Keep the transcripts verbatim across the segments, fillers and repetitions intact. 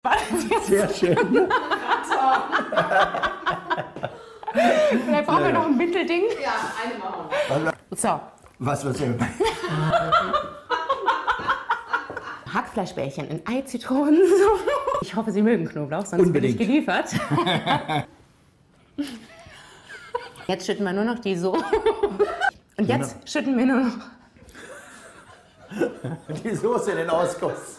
Sehr schön. Vielleicht brauchen wir noch ein Mittelding. Ja, eine machen wir. So. Was, was denn? Hackfleischbällchen in Ei, Zitronen. Ich hoffe, Sie mögen Knoblauch, sonst Unbedingt. bin ich geliefert. Jetzt schütten wir nur noch die so. Und jetzt Genau. schütten wir nur noch. Die Soße in den Ausguss.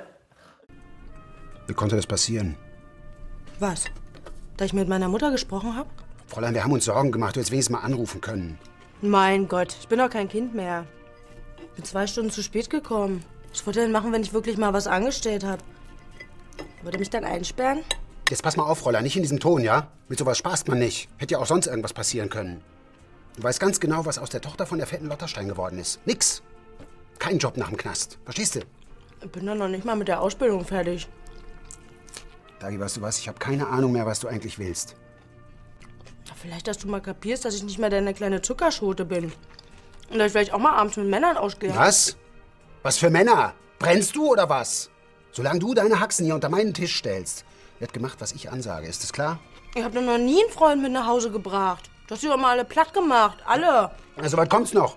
Wie konnte das passieren? Was? Da ich mit meiner Mutter gesprochen habe? Fräulein, wir haben uns Sorgen gemacht. Du hättest wenigstens mal anrufen können. Mein Gott, ich bin doch kein Kind mehr. Ich bin zwei Stunden zu spät gekommen. Was wollte er denn machen, wenn ich wirklich mal was angestellt habe? Würde er mich dann einsperren? Jetzt pass mal auf, Fräulein, nicht in diesem Ton, ja? Mit sowas spaßt man nicht. Hätte ja auch sonst irgendwas passieren können. Du weißt ganz genau, was aus der Tochter von der fetten Lotterstein geworden ist. Nix. Kein Job nach dem Knast. Verstehst du? Ich bin doch noch nicht mal mit der Ausbildung fertig. Dagi, weißt du was? Ich habe keine Ahnung mehr, was du eigentlich willst. Vielleicht, dass du mal kapierst, dass ich nicht mehr deine kleine Zuckerschote bin. Und dass ich vielleicht auch mal abends mit Männern ausgehe. Was? Was für Männer? Brennst du oder was? Solange du deine Haxen hier unter meinen Tisch stellst, wird gemacht, was ich ansage. Ist das klar? Ich hab doch noch nie einen Freund mit nach Hause gebracht. Du hast die doch mal alle platt gemacht. Alle. Also, weit kommt's noch.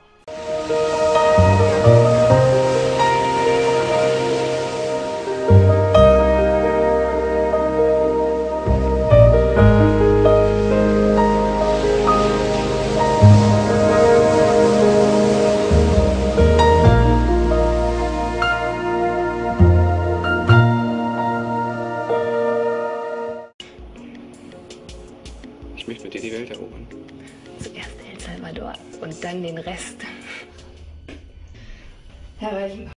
Ich möchte mit dir die Welt erobern. Zuerst El Salvador und dann den Rest. Ja, weil ich